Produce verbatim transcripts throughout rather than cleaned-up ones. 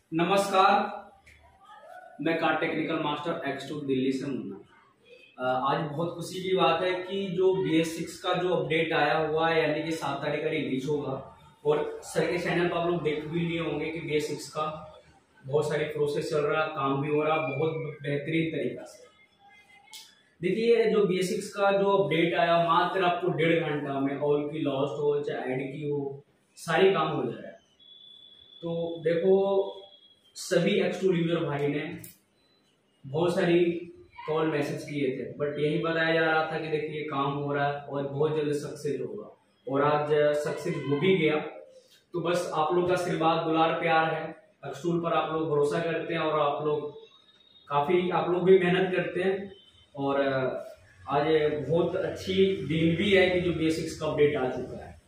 नमस्कार, मैं कार technical master X two Delhi से मुन्ना। आज बहुत खुशी की बात है कि जो बी एस सिक्स का जो अपडेट आया हुआ है यानी कि सात तारीख का रिलीज होगा और सर के चैनल पर आप लोग देख भी लिए होंगे कि बी एस सिक्स का बहुत सारी प्रोसेस चल रहा है, काम भी हो रहा है बहुत बेहतरीन तरीका से। देखिए, जो बी एस सिक्स का जो अपडेट आया मात्र आपको डेढ़ घंटा में ऑल की लॉस्ट हो चाहे एड की हो सारी काम हो जाए। तो देखो, सभी एक्स टू यूजर भाई ने बहुत सारी कॉल मैसेज किए थे, बट यही बताया जा रहा था कि देखिए काम हो रहा है और बहुत जल्द सक्सेस होगा, और आज सक्सेस हो भी गया। तो बस आप लोग का आशीर्वाद दुलार प्यार है, एक्स टू पर आप लोग भरोसा करते हैं और आप लोग काफी आप लोग भी मेहनत करते हैं। और आज बहुत अच्छी दिन भी है कि जो बी एस सिक्स का अपडेट आ चुका है।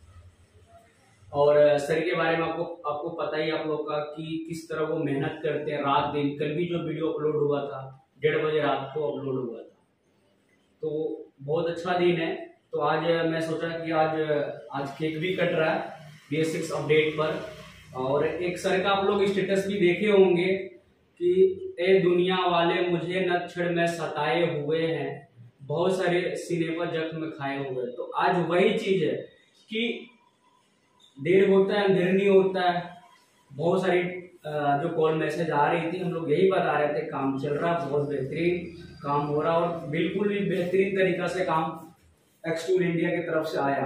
और सर के बारे में आपको आपको पता ही आप लोग का कि किस तरह वो मेहनत करते हैं रात दिन। कल भी जो वीडियो अपलोड हुआ था डेढ़ बजे रात को अपलोड हुआ था, तो बहुत अच्छा दिन है। तो आज मैं सोचा कि आज आज केक भी कट रहा है बी एस सिक्स अपडेट पर। और एक सर का आप लोग स्टेटस भी देखे होंगे कि ए दुनिया वाले मुझे न छड़ में सताए हुए हैं, बहुत सारे सीने पर जख्म खाए हुए। तो आज वही चीज है कि देर होता है अंधेर नहीं होता है। बहुत सारी जो कॉल मैसेज आ रही थी, हम लोग यही बता रहे थे काम चल रहा है, बहुत बेहतरीन काम हो रहा और बिल्कुल भी बेहतरीन तरीका से काम एक्स टू इंडिया की तरफ से आया।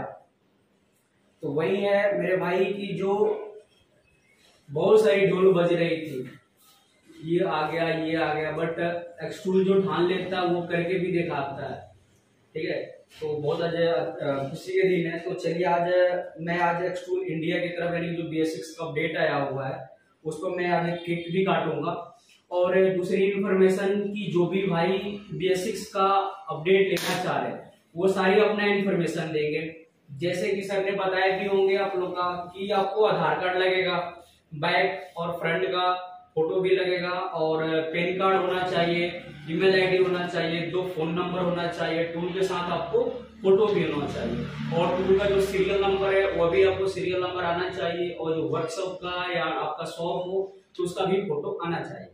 तो वही है मेरे भाई की जो बहुत सारी ढोल बज रही थी, ये आ गया ये आ गया, बट एक्स टू जो ठान लेता है वो करके भी दिखाता है। ठीक है, तो बहुत आज खुशी के दिन है। तो चलिए, आज मैं आज एक्स टू इंडिया की तरफ यानी जो बी एस सिक्स का अपडेट आया हुआ है उस पर मैं आज केक भी काटूंगा। और दूसरी इन्फॉर्मेशन की जो भी भाई बी एस सिक्स का अपडेट लेना चाह रहे हैं वो सारी अपना इन्फॉर्मेशन देंगे। जैसे कि सर ने बताया भी होंगे आप लोग का कि आपको आधार कार्ड लगेगा, बैक और फ्रंट का फोटो भी लगेगा, और पैन कार्ड होना चाहिए, ईमेल आईडी होना चाहिए, दो फोन नंबर होना चाहिए, टूल के साथ आपको फोटो भी होना चाहिए, और टूल का जो सीरियल नंबर है वो भी आपको सीरियल नंबर आना चाहिए, और जो वर्कशॉप का या आपका शॉप हो तो उसका भी फोटो आना चाहिए।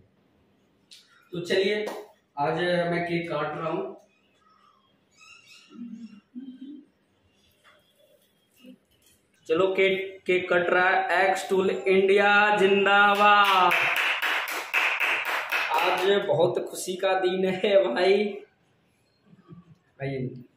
तो चलिए, आज मैं केक काट रहा हूँ। चलो, केक केक कट रहा है। एक्स टूल इंडिया जिंदाबाद। आज बहुत खुशी का दिन है भाई। आइए।